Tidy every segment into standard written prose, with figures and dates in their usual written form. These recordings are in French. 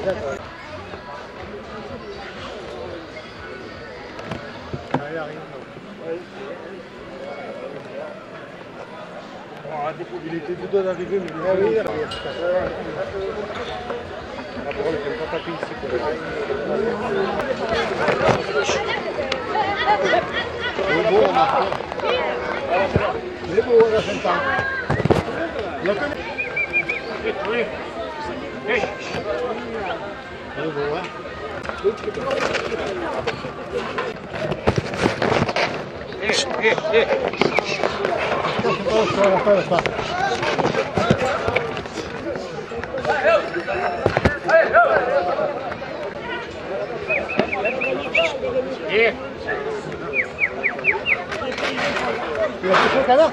Il était tout droit d'arriver, mais il est là. La parole est pas tapée ici. C'est beau, on a fait. C'est beau, on a fait ça. Il y a que les... C'est beau, hein. Tu as fait ça là?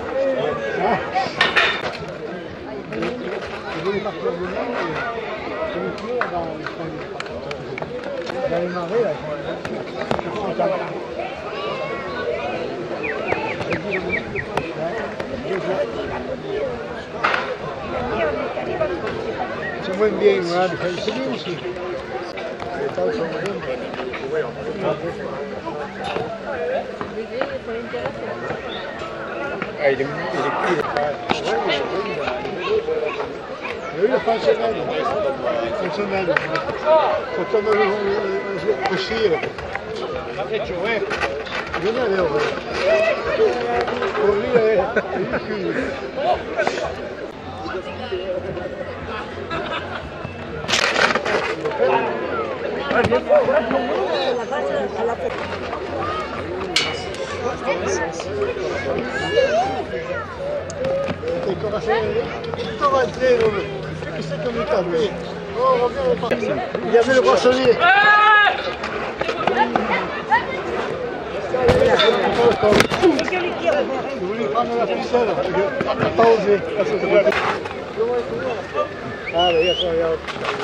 Je voulais partir de là, dans les marées, là, je prends ça. C'est moins bien, voilà, c'est bien aussi. Les temps sont bons. Ah, il est oui, il fonctionnaire. Fonctionnaire. Quand on a uscire. Non è vero. Così è il il y avait le poissonnier. Je voulais prendre la ficelle, je n'ai pas osé. Ah oui, regarde.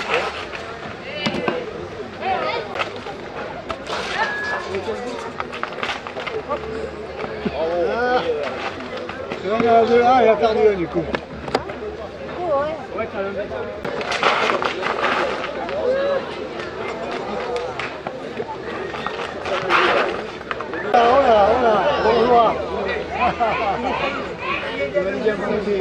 Ah, il a perdu un du coup. Hola, bonjour. Vous allez bien manger.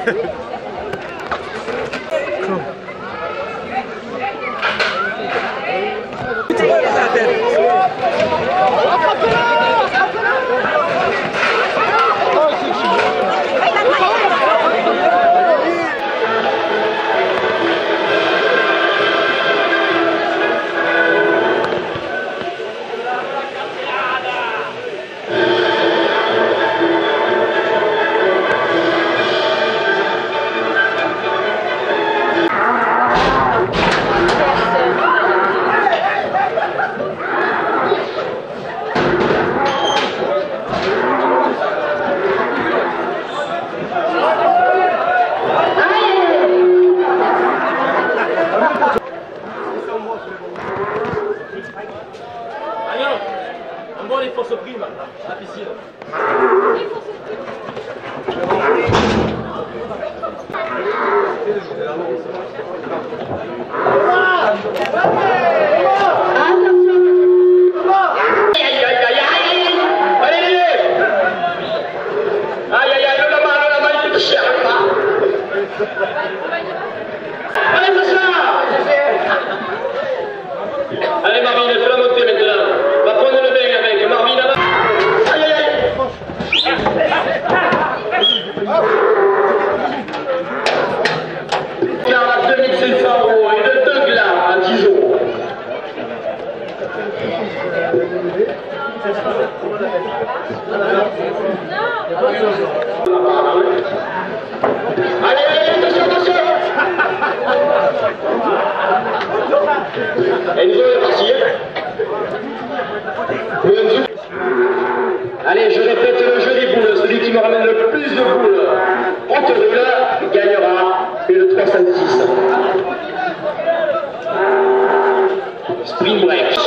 Il faut se prime la piscine. Allez Marvin, fais la montée maintenant. Va prendre le bain avec Marvin. Aïe aïe aïe. Car à 2500 € et de 2 glas à 10 €. Allez, attention, attention. Et nous allons partir. Allez, je répète le jeu des boules. Celui qui me ramène le plus de boules entre deux là gagnera une 306. Spring break.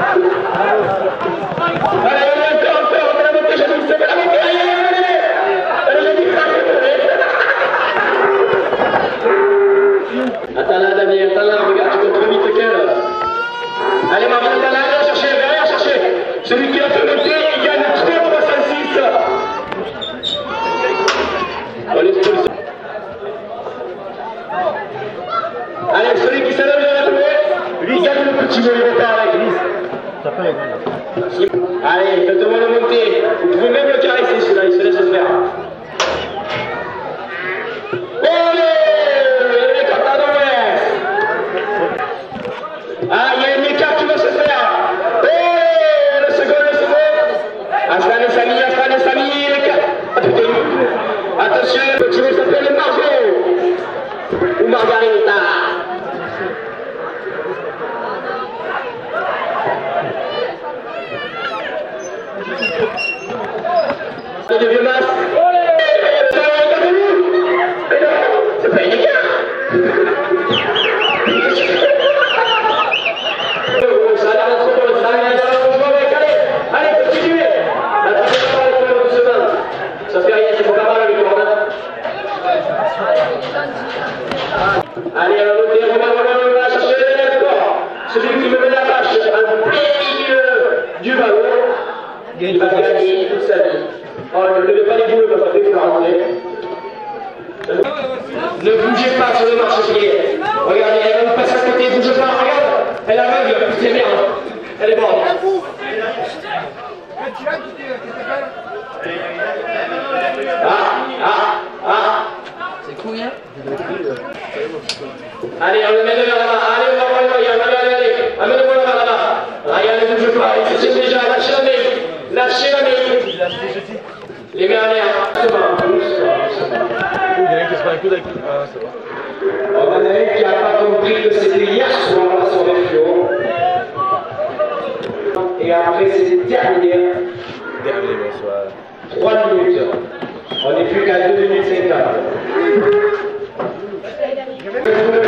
Allez, encore, on la montée, j'ai dit, la montée, allez, attends là, Damien, attends là, regarde, tu comptes vite, si vous voulez pas avec. Allez, je te demande de monter. Vous pouvez même le caresser celui-là, il se laisse le faire. Ah, il y a une écart qui va se faire. Oh, le second. Aslan et Samy, l'écart. Attention, le petit mot s'appelle Margot. Ou Margarita. Et le vieux masque. C'est pas une écart. Ça a l'air d'être trop bon, ça a l'air d'être trop bon. Allez, continuez. La troisième fois, les femmes doucement. Ça fait rien, c'est pas mal avec le corps. Allez, on va monter, on va chercher le corps. Celui qui me met la vache en plein milieu du ballon, il va gagner toute sa vie. Oh, ne levez pas les boules parce que ça fait que rentrer. Ne bougez pas sur le marchepied. Regardez, elle va vous passer à côté, bouge pas, regarde. Elle aveugle, c'est merde. Elle est morte. C'est couille, hein? Allez, on le met vers là-bas. Allez, on va voir allez. Amène-moi là-bas. Regarde, ne bouge pas. Il se tient déjà. Lâchez la main. Lâchez la main. Les mains en l'air. C'est bon. Il y en a qui se prend un coup d'accueil. Ah, ça va. On en a un qui n'a pas compris que c'était hier soir sur les flots. Et après, c'est terminé. Terminé, bonsoir. 3 minutes. On n'est plus qu'à 2 minutes 50.